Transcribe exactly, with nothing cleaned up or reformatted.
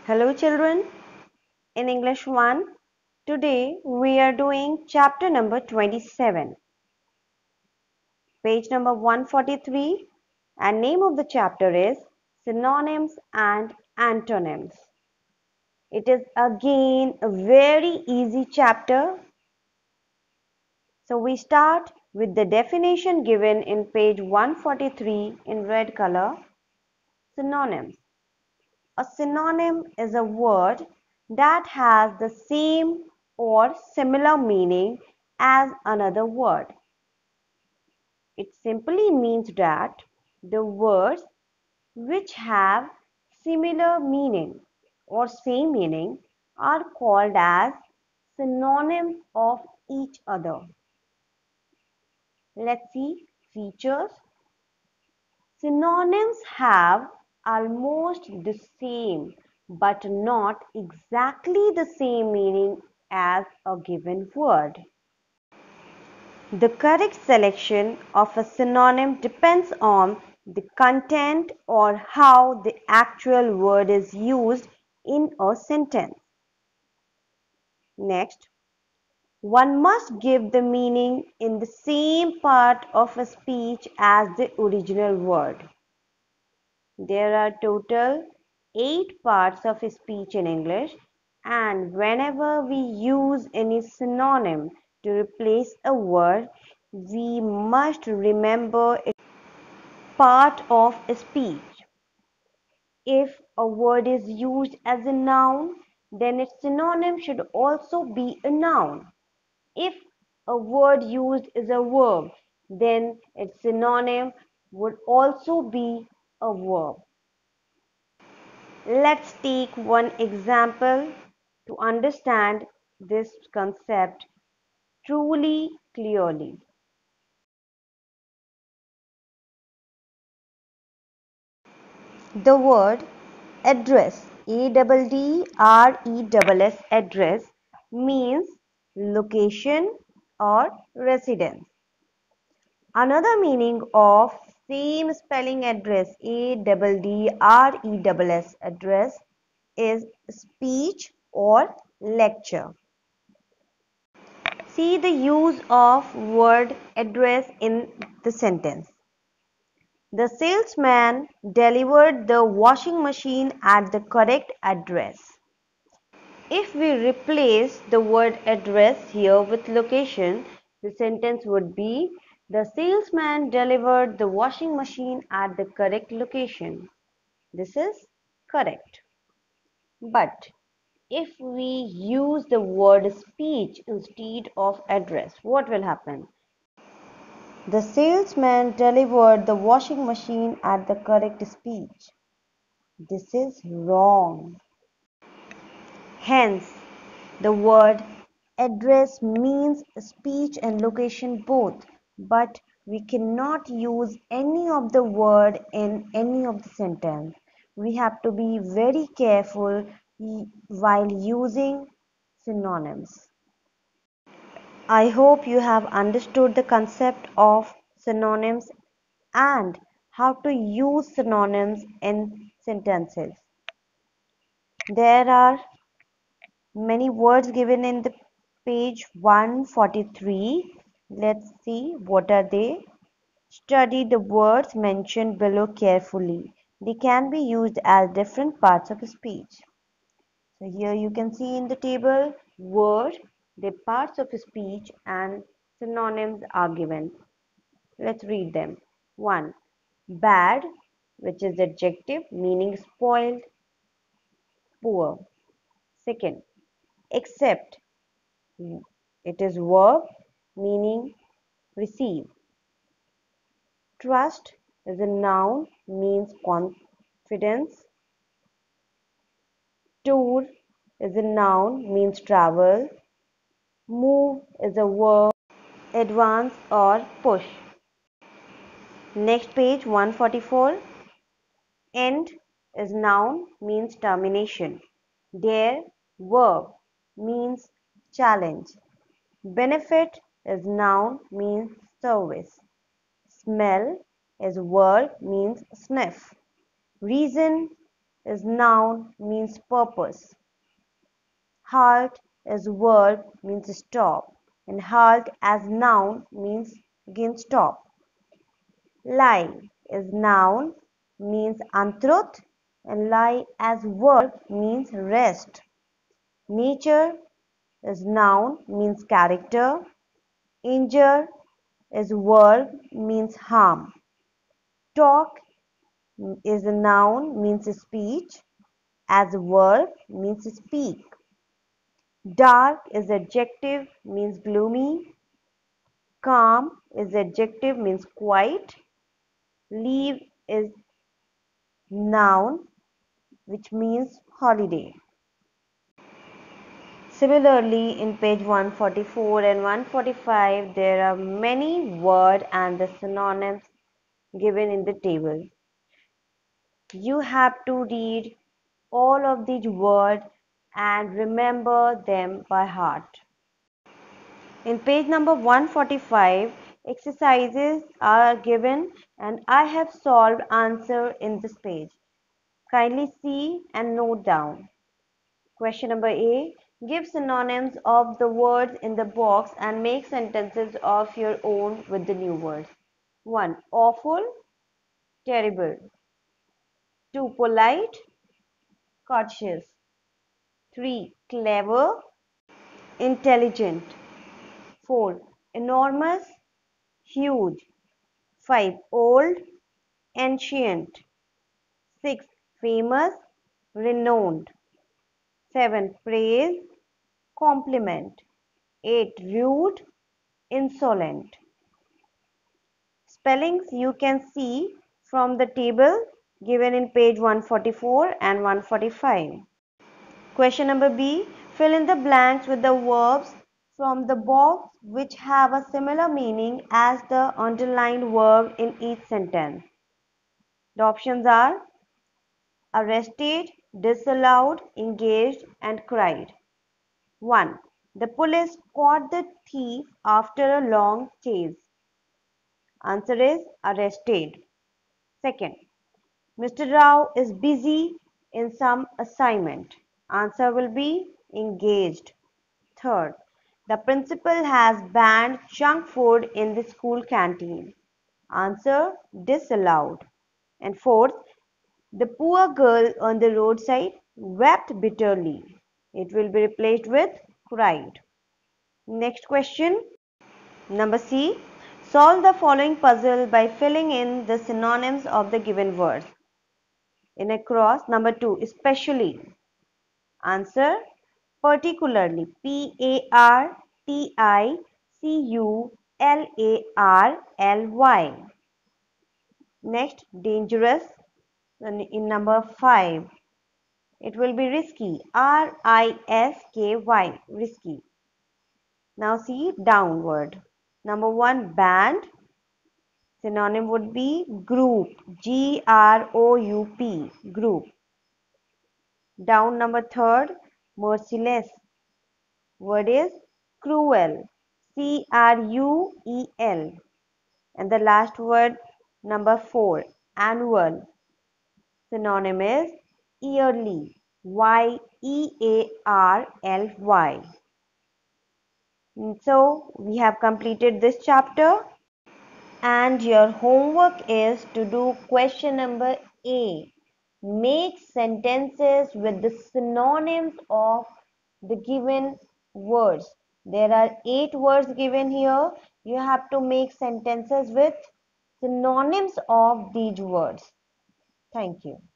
Hello children, in English one, today we are doing chapter number twenty-seven, page number one forty-three, and name of the chapter is Synonyms and Antonyms. It is again a very easy chapter. So we start with the definition given in page one forty-three in red color. Synonyms. A synonym is a word that has the same or similar meaning as another word. It simply means that the words which have similar meaning or same meaning are called as synonyms of each other. Let's see features. Synonyms have almost the same but not exactly the same meaning as a given word. The correct selection of a synonym depends on the content or how the actual word is used in a sentence. Next, one must give the meaning in the same part of a speech as the original word. There are total eight parts of a speech in English, and whenever we use any synonym to replace a word, we must remember it's part of a speech. If a word is used as a noun, then its synonym should also be a noun. If a word used is a verb, then its synonym would also be a verb. Let's take one example to understand this concept truly clearly. The word address, A D D R E S S, address means location or residence. Another meaning of same spelling address, A D D R E S S, address, is speech or lecture. See the use of word address in the sentence. The salesman delivered the washing machine at the correct address. If we replace the word address here with location, the sentence would be, the salesman delivered the washing machine at the correct location. This is correct. But if we use the word speech instead of address, what will happen? The salesman delivered the washing machine at the correct speech. This is wrong. Hence, the word address means speech and location both, but we cannot use any of the word in any of the sentence. We have to be very careful while using synonyms. I hope you have understood the concept of synonyms and how to use synonyms in sentences. There are many words given in the page one forty-three. Let's see what are they. Study the words mentioned below carefully. They can be used as different parts of a speech. So here you can see in the table word, the parts of a speech and synonyms are given. Let's read them. one. Bad, which is adjective meaning spoiled, poor. Second, accept, it is verb meaning receive. Trust is a noun means confidence. Tour is a noun means travel. Move is a verb advance or push. Next page one forty-four. End is noun means termination. Dare, verb means challenge. Benefit is noun means service. Smell is verb means sniff. Reason is noun, means purpose. Halt is verb, means stop, and halt as noun means again stop. Lie is noun, means untruth, and lie as verb means rest. Nature is noun, means character. Injure is verb, means harm. Talk is a noun, means speech. As a verb means speak. Dark is adjective, means gloomy. Calm is adjective, means quiet. Leave is noun, which means holiday. Similarly, in page one forty-four and one forty-five, there are many words and the synonyms given in the table. You have to read all of these words and remember them by heart. In page number one forty-five, exercises are given and I have solved answer in this page. Kindly see and note down. Question number A. Give synonyms of the words in the box and make sentences of your own with the new words. one. Awful, terrible. two. Polite, courteous. three. Clever, intelligent. four. Enormous, huge. five. Old, ancient. six. Famous, renowned. seven. Praise, compliment. eight. Rude, insolent. Spellings you can see from the table given in page one forty-four and one forty-five. Question number B. Fill in the blanks with the verbs from the box which have a similar meaning as the underlined verb in each sentence. The options are arrested, disallowed, engaged, and cried. one. The police caught the thief after a long chase. Answer is arrested. Second, Mister Rao is busy in some assignment. Answer will be engaged. Third, the principal has banned junk food in the school canteen. Answer disallowed. And fourth, the poor girl on the roadside wept bitterly. It will be replaced with cried. Next question. Number C. Solve the following puzzle by filling in the synonyms of the given words. In a cross, number two, especially. Answer, particularly. P A R T I C U L A R L Y. Next, dangerous. In number five, it will be risky. R I S K Y, risky. Now see downward. Number one, band. Synonym would be group. G R O U P, group. Down number third, merciless. Word is cruel. C R U E L. And the last word, number four, annual. Synonym is yearly. Y E A R L Y. So we have completed this chapter. And your homework is to do question number A. Make sentences with the synonyms of the given words. There are eight words given here. You have to make sentences with synonyms of these words. Thank you.